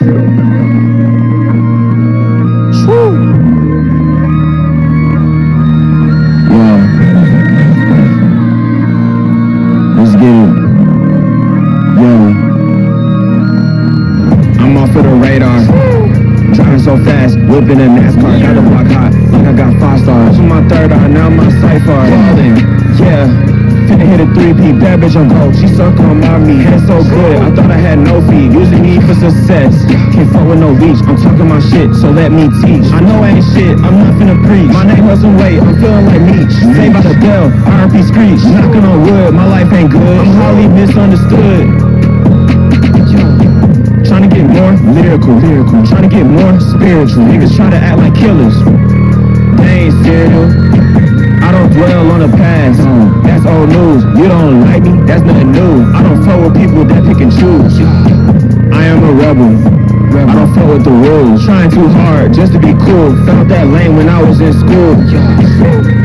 Let's get it. Yo. I'm off of the radar. Driving so fast, whipping a NASCAR. Got the block hot, like I got 5 stars. On my third eye, now my sight far. Falling, yeah. Finna hit a 3P, bad bitch on gold. She suck on my meat, head so good. I thought I had no feet, using me for success. Can't fuck with no reach, I'm talking my shit, so let me teach. I know I ain't shit, I'm not finna preach. My name wasn't weight, I'm feeling like Meech. Saved by the bell, R.P. Screech. Knocking on wood, my life ain't good. I'm highly misunderstood. Trying to get more lyrical. Trying to get more spiritual. Niggas try to act like killers. They ain't serial. I don't dwell on the past. That's old news. You don't like me? That's nothing new. I don't fuck with people that pick and choose. I am a rebel. I don't fuck with the rules. Trying too hard just to be cool. Felt that lane when I was in school.